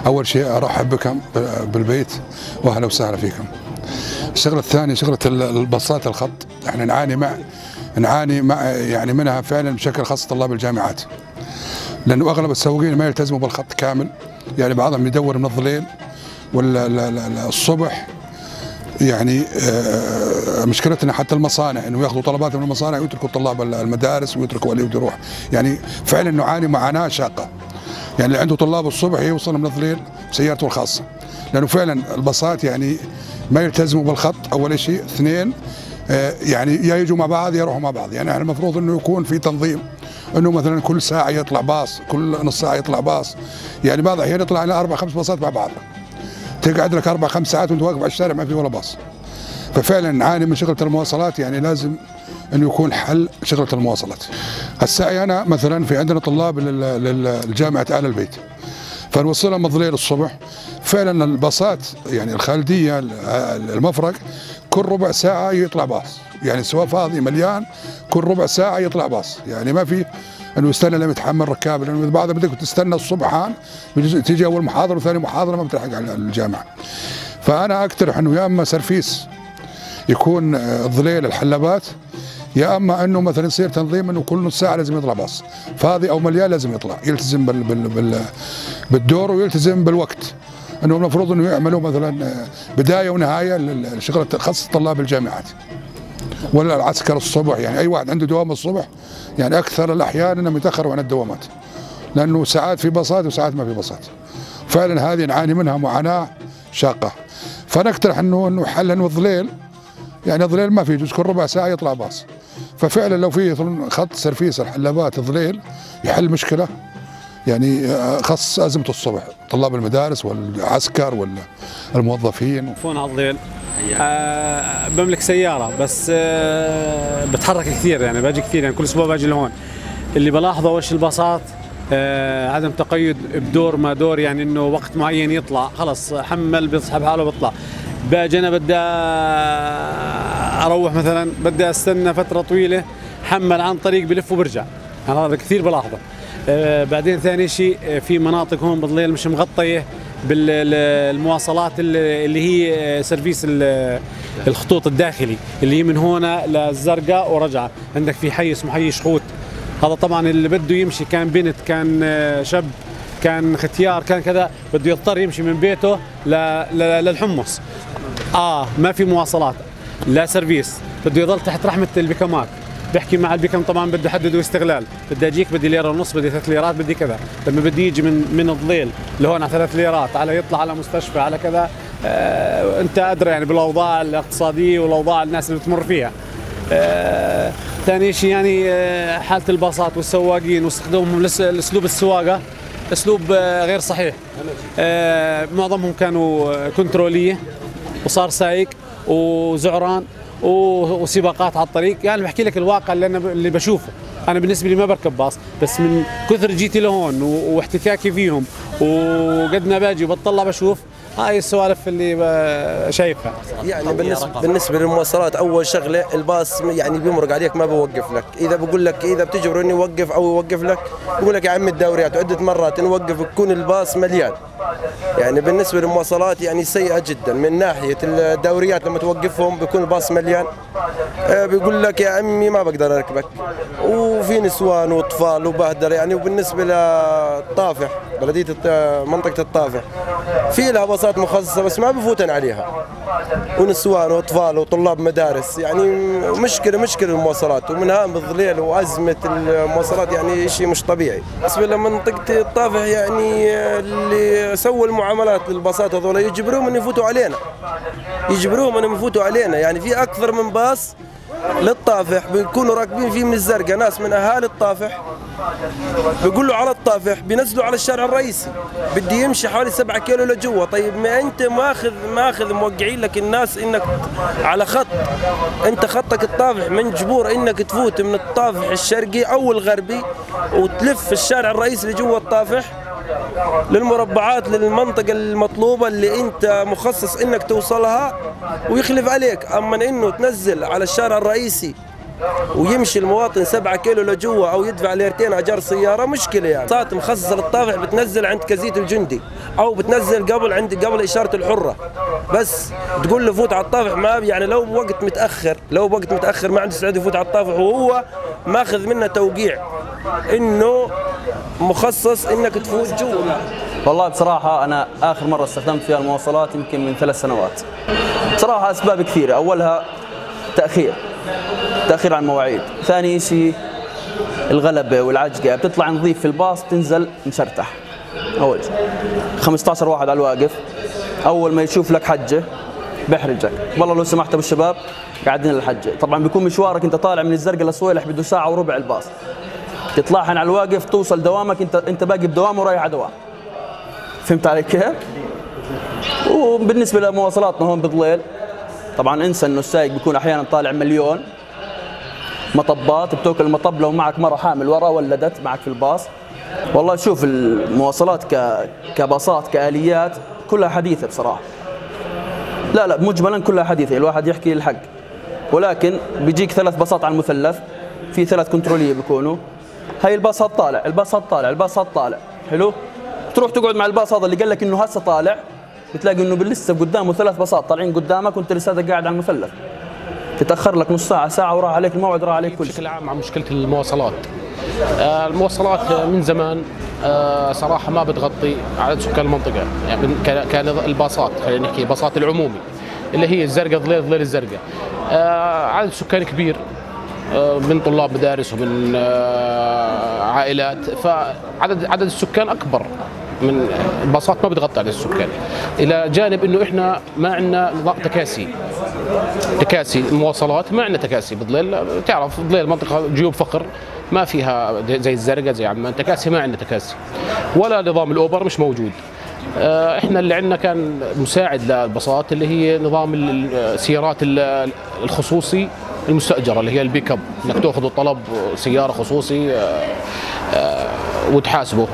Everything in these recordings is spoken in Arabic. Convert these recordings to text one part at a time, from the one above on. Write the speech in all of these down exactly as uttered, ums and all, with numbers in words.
اول شيء ارحب بكم بالبيت واهلا وسهلا فيكم. الشغله الثانيه شغله الباصات الخط، احنا نعاني مع نعاني مع يعني منها فعلا بشكل خاص طلاب الجامعات، لانه اغلب السواقين ما يلتزموا بالخط كامل، يعني بعضهم يدور من الظليل ولا الصبح. يعني مشكلتنا حتى المصانع انه ياخذوا طلبات من المصانع ويتركوا طلاب المدارس ويتركوا اللي بده يروح، يعني فعلا نعاني معاناه شاقه. يعني اللي عنده طلاب الصبح يوصل من الظليل بسيارته الخاصه، لانه فعلا الباصات يعني ما يلتزموا بالخط اول شيء، اثنين يعني يا يجوا مع بعض يا يروحوا مع بعض. يعني المفروض انه يكون في تنظيم، انه مثلا كل ساعه يطلع باص، كل نص ساعه يطلع باص. يعني بعض الاحيان يطلع لنا اربع خمس باصات مع بعض، تقعد لك اربع خمس ساعات وانت واقف على الشارع ما في ولا باص. ففعلا نعاني من شغله المواصلات، يعني لازم انه يكون حل شغله المواصلات. هسه انا مثلا في عندنا طلاب للجامعه آل البيت، فنوصلهم من الظليل الصبح. فعلا الباصات يعني الخالديه المفرق كل ربع ساعه يطلع باص، يعني سواء فاضي مليان كل ربع ساعه يطلع باص، يعني ما في انه يستنى لما يتحمل ركاب، لانه بعضها بدك تستنى الصبحان تيجي اول محاضره وثاني محاضره ما بتلحق على الجامعه. فانا اقترح انه يا اما سرفيس يكون الظليل الحلبات، يا اما انه مثلا يصير تنظيم انه كل نص ساعه لازم يطلع باص، فاضي او مليان لازم يطلع، يلتزم بال بال بال بالدور ويلتزم بالوقت. انه المفروض انه يعملوا مثلا بدايه ونهايه لشغله خاصه طلاب الجامعات ولا العسكر الصبح. يعني اي واحد عنده دوام الصبح يعني اكثر الاحيان انهم يتاخروا عن الدوامات، لانه ساعات في باصات وساعات ما في باصات. فعلا هذه نعاني منها معاناه شاقه. فنقترح انه انه حل انه الظليل، يعني الظليل ما في يجوز كل ربع ساعه يطلع باص. ففعلا لو في خط سرفيس الحلبات الظليل يحل مشكله، يعني خص ازمه الصبح طلاب المدارس والعسكر والموظفين. فون على الظليل. أه بملك سياره بس أه بتحرك كثير، يعني باجي كثير، يعني كل اسبوع باجي لهون. اللي بلاحظه وش الباصات أه عدم تقيد بدور ما دور، يعني انه وقت معين يطلع خلص حمل بيسحب حاله بيطلع. باجي انا بدي اروح مثلا بدي استنى فتره طويله، حمل عن طريق بلف وبرجع، هذا كثير بلاحظه. آه بعدين ثاني شيء في مناطق هون بالظليل مش مغطيه بالمواصلات اللي هي سيرفيس الخطوط الداخلي اللي هي من هنا للزرقاء ورجعه. عندك في حي اسمه حي شخوت، هذا طبعا اللي بده يمشي كان بنت كان شاب كان ختيار كان كذا بده يضطر يمشي من بيته للحمص. اه ما في مواصلات لا سيرفيس، بده يضل تحت رحمه البيكامات. بحكي مع البيكم طبعا بده يحددوا استغلال، بدي اجيك بدي ليره ونص بدي ثلاث ليرات بدي كذا. لما بدي يجي من من الظليل لهون على ثلاث ليرات على يطلع على مستشفى على كذا. آه انت ادرى يعني بالاوضاع الاقتصاديه والاوضاع الناس اللي بتمر فيها. آه ثاني شيء يعني آه حاله الباصات والسواقين واستخدامهم لاسلوب السواقه اسلوب آه غير صحيح. آه معظمهم كانوا كنتروليه وصار سايق وزعران وسباقات على الطريق. يعني بحكي لك الواقع اللي انا اللي بشوفه. انا بالنسبه لي ما بركب باص، بس من كثر جيتي لهون واحتكاكي فيهم وقد ما باجي وبطلع بشوف هاي السوالف اللي شايفها. يعني بالنسبه بالنسبه للمواصلات اول شغله الباص يعني بيمرق عليك ما بوقف لك، اذا بقول لك اذا بتجبره اني يوقف او يوقف لك بقول لك يا عم الدوريات عده مرات نوقف بكون الباص مليان. يعني بالنسبه للمواصلات يعني سيئه جدا من ناحيه الدوريات، لما توقفهم بيكون الباص مليان بيقول لك يا عمي ما بقدر اركبك، وفي نسوان واطفال وبهدله يعني. وبالنسبه للطافح بلديه منطقه الطافح في لها باصات مخصصه بس ما بفوتن عليها، ونسوان واطفال وطلاب مدارس، يعني مشكله مشكله المواصلات. ومن هام الظليل وازمه المواصلات يعني شيء مش طبيعي. بالنسبه لمنطقه الطافح يعني اللي سووا المعاملات للباصات هذول يجبروهم ان يفوتوا علينا، يجبروهم ان يفوتوا علينا. يعني في اكثر من باص للطافح بيكونوا راكبين فيه من الزرقاء ناس من اهالي الطافح، بيقولوا على الطافح بينزلوا على الشارع الرئيسي بدي يمشي حوالي سبعة كيلو لجوا. طيب ما انت ماخذ ماخذ موقعين لك الناس انك على خط، انت خطك الطافح مجبور انك تفوت من الطافح الشرقي او الغربي وتلف الشارع الرئيسي لجوا الطافح للمربعات للمنطقة المطلوبة اللي انت مخصص انك توصلها ويخلف عليك. اما انه تنزل على الشارع الرئيسي ويمشي المواطن سبعة كيلو لجوا او يدفع ليرتين اجار سياره مشكله يعني. صارت مخصصه للطافح بتنزل عند كزيت الجندي او بتنزل قبل عند قبل اشاره الحره، بس تقول له فوت على الطافح ما يعني لو بوقت متاخر لو بوقت متاخر ما عنده استعداد يفوت على الطافح وهو ماخذ منه توقيع انه مخصص انك تفوت جوا. والله بصراحة أنا آخر مرة استخدمت فيها المواصلات يمكن من ثلاث سنوات. بصراحة أسباب كثيرة، أولها تأخير تأخير عن المواعيد، ثاني شيء الغلبة والعجقة، بتطلع نظيف في الباص تنزل مشرتح. أول شيء خمسة عشر واحد على الواقف، أول ما يشوف لك حجة بحرجك، والله لو سمحت أبو الشباب قاعدين الحجة، طبعا بيكون مشوارك أنت طالع من الزرقاء لصويلح بده ساعة وربع الباص، تطلعهن على الواقف توصل دوامك أنت أنت باقي بدوام ورايح على دوام. فهمت علي كيف؟ وبالنسبة لمواصلاتنا هون بضليل طبعا انسى انه السايق بيكون احيانا طالع مليون مطبات، بتوكل المطب لو معك مرة حامل ورا ولدت معك في الباص. والله شوف المواصلات ك... كباصات كآليات كلها حديثة بصراحة. لا لا مجملا كلها حديثة، الواحد يحكي الحق، ولكن بيجيك ثلاث باصات على المثلث، في ثلاث كنترولية بيكونوا، هاي الباص هاد طالع، الباص هاد طالع، الباص هاد طالع، حلو؟ تروح تقعد مع الباص هذا اللي قال لك انه هسه طالع، بتلاقي انه باللسه قدامه ثلاث باصات طالعين قدامك وانت لساتك قاعد على المثلث. تتاخر لك نص ساعه ساعه وراح عليك الموعد وراح عليك كل شيء. بشكل عام عن مشكله المواصلات. آه المواصلات من زمان آه صراحه ما بتغطي عدد سكان المنطقه، يعني كان الباصات خلينا نحكي باصات العمومي اللي هي الزرقاء ضليل ضليل الزرقاء. آه عدد سكان كبير آه من طلاب مدارس ومن آه عائلات، فعدد عدد السكان اكبر من الباصات ما بتغطي على السكان، الى جانب انه احنا ما عندنا نظام تكاسي تكاسي المواصلات، ما عندنا تكاسي بضليل، تعرف بضليل منطقه جيوب فقر ما فيها زي الزرقاء زي عمان تكاسي، ما عندنا تكاسي ولا نظام الاوبر مش موجود. احنا اللي عندنا كان مساعد للباصات اللي هي نظام السيارات الخصوصي المستاجره اللي هي البيك اب، انك تاخذ طلب سياره خصوصي وتحاسبه.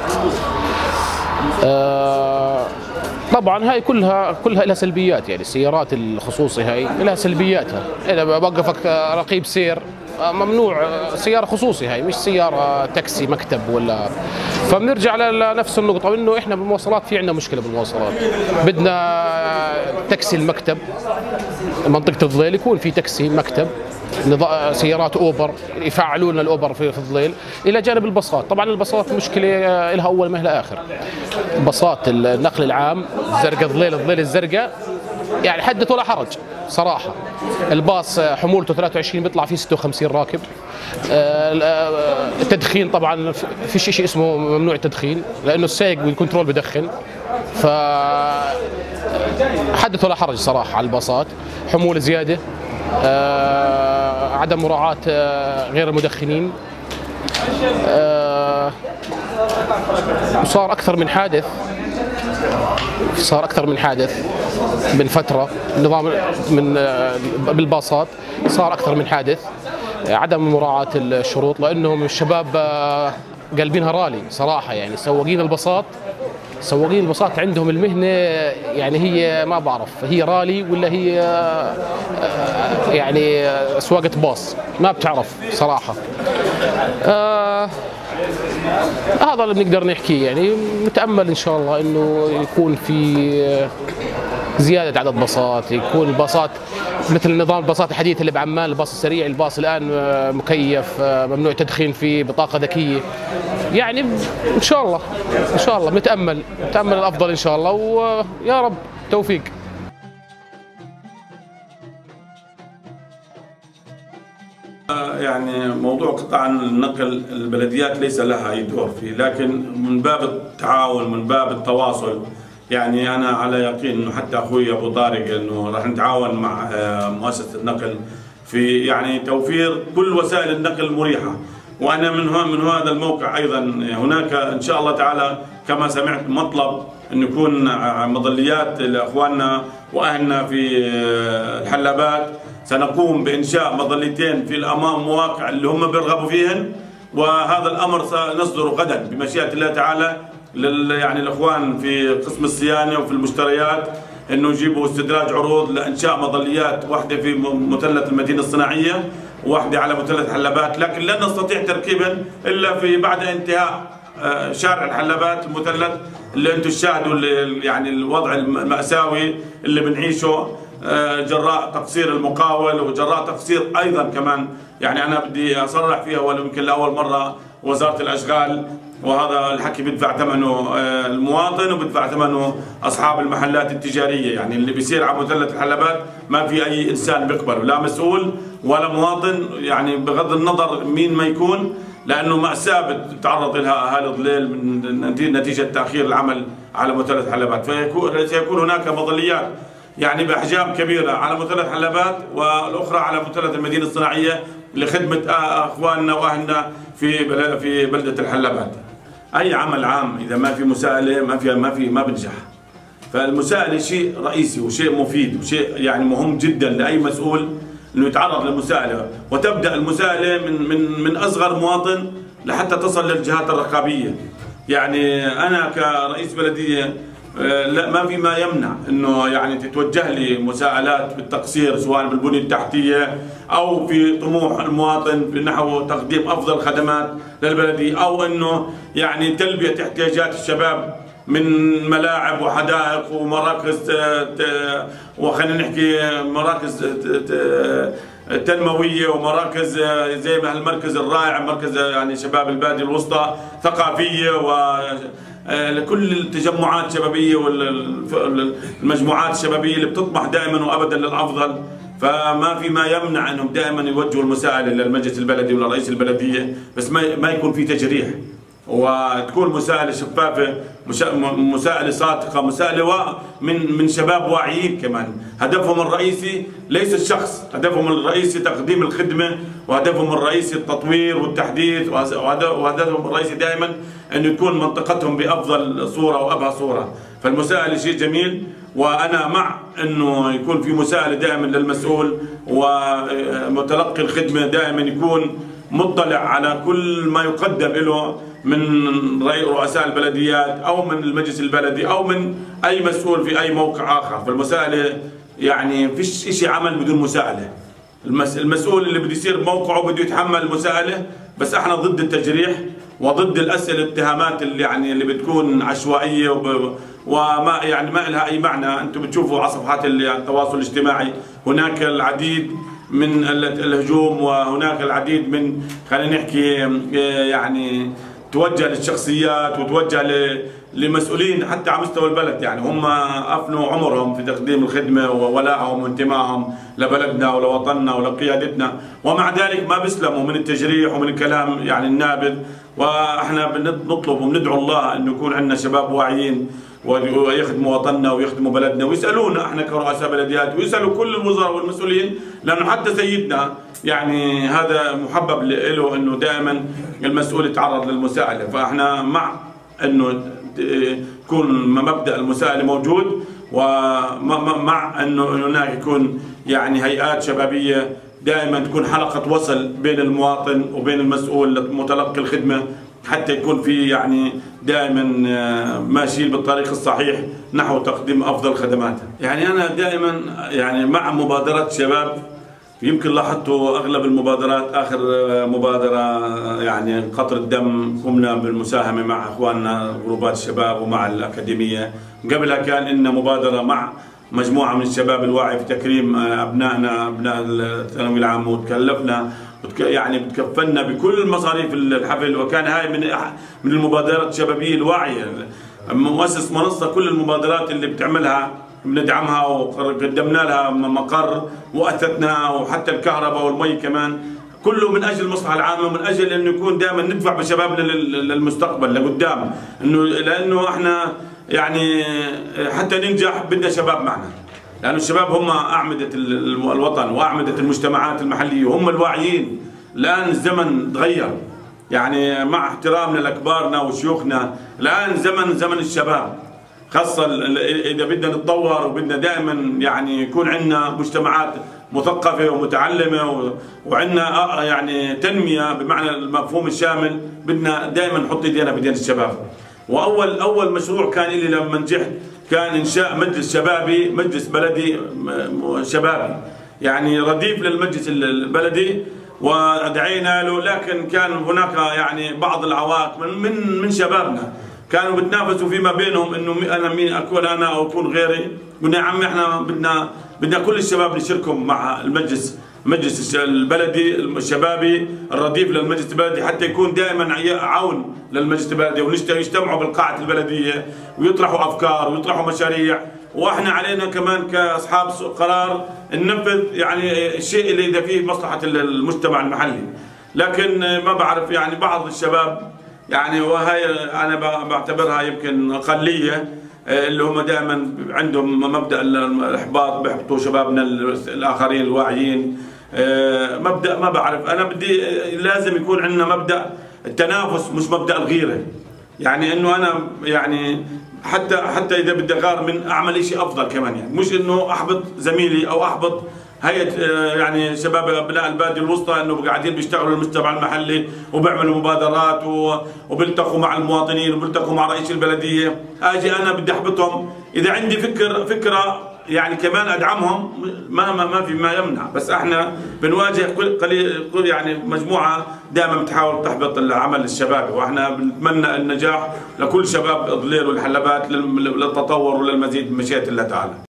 آه طبعا هاي كلها كلها لها سلبيات، يعني السيارات الخصوصي هاي لها سلبياتها، اذا بوقفك رقيب سير ممنوع سياره خصوصي، هاي مش سياره تاكسي مكتب ولا. فبنرجع لنفس النقطه انه احنا بالمواصلات في عندنا مشكله بالمواصلات، بدنا تاكسي المكتب منطقه الضليل يكون في تاكسي مكتب سيارات اوبر يفعلوا لنا الاوبر في الضليل، الى جانب الباصات. طبعا الباصات مشكله لها اول ما لها اخر، باصات النقل العام الزرقاء ضليل الضليل الزرقاء يعني حدث ولا حرج صراحه. الباص حمولته ثلاثة وعشرين بيطلع فيه ستة وخمسين راكب. التدخين طبعا في شيء اسمه ممنوع التدخين، لانه السائق بالكنترول بدخن، ف حدث ولا حرج صراحه على الباصات. حموله زياده، آه، عدم مراعاة آه، غير المدخنين، آه، وصار أكثر من حادث صار أكثر من حادث من فترة نظام من آه، بالباصات، صار أكثر من حادث. عدم مراعاة الشروط، لأنهم الشباب آه، قلبينها رالي صراحة، يعني سواقين الباصات سواقين الباصات عندهم المهنة يعني هي ما بعرف هي رالي ولا هي يعني سواقة باص، ما بتعرف صراحة. آه هذا اللي بنقدر نحكيه، يعني نتأمل إن شاء الله إنه يكون في زيادة عدد باصات، يكون الباصات مثل نظام الباصات الحديثة اللي بعمان، الباص السريع، الباص الآن مكيف ممنوع تدخين فيه، بطاقة ذكية، يعني إن شاء الله إن شاء الله نتأمل نتأمل الأفضل إن شاء الله، ويا رب توفيق. يعني موضوع قطاع النقل البلديات ليس لها أي دور فيه، لكن من باب التعاون من باب التواصل، يعني أنا على يقين إنه حتى أخوي أبو طارق إنه راح نتعاون مع مؤسسة النقل في يعني توفير كل وسائل النقل المريحة. وأنا من هون من هذا الموقع أيضا هناك إن شاء الله تعالى كما سمعت مطلب أن يكون مظليات لإخواننا وأهلنا في الحلابات، سنقوم بإنشاء مظلتين في الأمام مواقع اللي هم بيرغبوا فيهن، وهذا الأمر سنصدر غدا بمشيئة الله تعالى لل يعني الإخوان في قسم الصيانة وفي المشتريات انه يجيبوا استدراج عروض لانشاء مظليات واحده في مثلث المدينه الصناعيه، وواحدة على مثلث حلبات، لكن لن نستطيع تركيبا إلا في بعد انتهاء شارع الحلبات المثلث اللي انتم تشاهدوا يعني الوضع المأساوي اللي بنعيشه جراء تقصير المقاول وجراء تقصير ايضا كمان، يعني انا بدي اصرح فيها ولو يمكن لاول مره وزاره الاشغال، وهذا الحكي بدفع ثمنه المواطن وبدفع ثمنه اصحاب المحلات التجاريه، يعني اللي بيصير على مثلث الحلبات ما في اي انسان بيقبله، لا مسؤول ولا مواطن، يعني بغض النظر مين ما يكون، لانه مأساة بتتعرض لها اهالي ضليل من نتيجه تاخير العمل على مثلث حلبات، فسيكون هناك مظليات يعني باحجام كبيره على مثلث حلبات والاخرى على مثلث المدينه الصناعيه لخدمه اخواننا واهلنا في في بلده الحلبات. اي عمل عام اذا ما في مساءله ما في ما في ما بنجح. فالمساءله شيء رئيسي وشيء مفيد وشيء يعني مهم جدا لاي مسؤول انه يتعرض للمساءله، وتبدا المساءله من من من اصغر مواطن لحتى تصل للجهات الرقابيه. يعني انا كرئيس بلديه لا ما في ما يمنع انه يعني تتوجه لي مساءلات بالتقصير سواء بالبنيه التحتيه او في طموح المواطن نحو تقديم افضل خدمات للبلديه، او انه يعني تلبيه احتياجات الشباب من ملاعب وحدائق ومراكز وخلينا نحكي مراكز تنمويه ومراكز زي ما المركز الرائع مركز يعني شباب الباديه الوسطى ثقافيه و لكل التجمعات الشبابيه والمجموعات الشبابيه اللي بتطمح دائما وابدا للافضل. فما في ما يمنع انهم دائما يوجهوا المساءله للمجلس البلدي ولرئيس البلديه، بس ما ما يكون في تجريح، وتكون مساءله شفافه، مساءله صادقه، مساءله من من شباب واعيين كمان. هدفهم الرئيسي ليس الشخص، هدفهم الرئيسي تقديم الخدمه، وهدفهم الرئيسي التطوير والتحديث، وهدفهم الرئيسي دائما انه يكون منطقتهم بافضل صوره وابهى صوره. فالمساءله شيء جميل، وانا مع انه يكون في مساءله دائما للمسؤول، ومتلقي الخدمه دائما يكون مطلع على كل ما يقدم له من رؤساء البلديات او من المجلس البلدي او من اي مسؤول في اي موقع اخر. فالمساءله يعني فيش شيء عمل بدون مساءله. المسؤول اللي بده يصير بموقعه بده يتحمل المساءله، بس احنا ضد التجريح وضد الاسئله الاتهامات اللي يعني اللي بتكون عشوائيه وب... وما يعني ما لها اي معنى. انتم بتشوفوا على صفحات التواصل الاجتماعي هناك العديد من الهجوم، وهناك العديد من خلينا نحكي يعني توجه للشخصيات وتوجه لمسؤولين حتى على مستوى البلد، يعني هم افنوا عمرهم في تقديم الخدمه وولائهم وانتمائهم لبلدنا ولوطننا ولقيادتنا، ومع ذلك ما بيسلموا من التجريح ومن الكلام يعني النابذ. واحنا بنطلب وبندعو الله انه يكون عندنا شباب واعيين ويخدموا وطننا ويخدموا بلدنا، ويسالونا احنا كرؤساء بلديات، ويسالوا كل الوزراء والمسؤولين، لانه حتى سيدنا يعني هذا محبب له انه دائما المسؤول يتعرض للمساءله. فاحنا مع انه يكون مبدا المساءله موجود، ومع انه هناك يكون يعني هيئات شبابيه دائما تكون حلقه وصل بين المواطن وبين المسؤول متلقي الخدمه، حتى يكون في يعني دائما ماشيين بالطريق الصحيح نحو تقديم افضل خدمات. يعني انا دائما يعني مع مبادرات شباب، يمكن لاحظتوا اغلب المبادرات اخر مبادره يعني قطر الدم قمنا بالمساهمه مع اخواننا جروبات الشباب ومع الاكاديميه، قبلها كان لنا مبادره مع مجموعه من الشباب الواعي في تكريم ابنائنا ابناء الثانوي العام، وتكلفنا يعني بتكفلنا بكل مصاريف الحفل، وكان هاي من من المبادرات الشبابيه الواعيه. مؤسس منصه كل المبادرات اللي بتعملها بندعمها، وقدمنا لها مقر واثثنا، وحتى الكهرباء والمي كمان، كله من اجل المصلحه العامه ومن اجل انه يكون دائما ندفع بشبابنا للمستقبل لقدام، انه لانه احنا يعني حتى ننجح بدنا شباب معنا، لانه الشباب هم اعمده الوطن واعمده المجتمعات المحليه وهم الواعيين. الان الزمن تغير، يعني مع احترامنا لاكبارنا وشيوخنا، الان زمن زمن الشباب، خاصه اذا بدنا نتطور وبدنا دائما يعني يكون عندنا مجتمعات مثقفه ومتعلمه وعندنا يعني تنميه بمعنى المفهوم الشامل، بدنا دائما نحط ايدينا بايدين الشباب. واول اول مشروع كان لي لما نجحت كان انشاء مجلس شبابي، مجلس بلدي شبابي، يعني رديف للمجلس البلدي، ودعينا له، لكن كان هناك يعني بعض العوائق من من من شبابنا كانوا بتنافسوا فيما بينهم انه انا مين اكون انا او اكون غيري. قلنا يا عمي احنا بدنا بدنا كل الشباب نشاركهم مع المجلس المجلس البلدي الشبابي الرديف للمجلس البلدي، حتى يكون دائما عون للمجلس البلدي، ويجتمعوا بالقاعه البلديه ويطرحوا افكار ويطرحوا مشاريع، واحنا علينا كمان كاصحاب قرار ننفذ يعني الشيء اللي اذا فيه مصلحه المجتمع المحلي. لكن ما بعرف يعني بعض الشباب يعني، وهي انا بعتبرها يمكن اقليه، اللي هم دائما عندهم مبدا الاحباط، بيحبطوا شبابنا الاخرين الواعيين. مبدا ما بعرف، انا بدي لازم يكون عندنا مبدا التنافس مش مبدا الغيره. يعني انه انا يعني حتى حتى اذا بدي اغار من اعمل شيء افضل كمان، يعني مش انه احبط زميلي او احبط هيئه يعني شباب ابناء الباديه الوسطى انه قاعدين بيشتغلوا المجتمع المحلي وبيعملوا مبادرات وبيلتقوا مع المواطنين وبيلتقوا مع رئيس البلديه، اجي انا بدي احبطهم. اذا عندي فكر فكره يعني كمان ادعمهم، ما ما, ما في ما يمنع، بس احنا بنواجه كل قليل يعني مجموعه دائما بتحاول تحبط العمل الشبابي، واحنا بنتمنى النجاح لكل شباب ضليل والحلبات للتطور وللمزيد من مشيئه الله تعالى.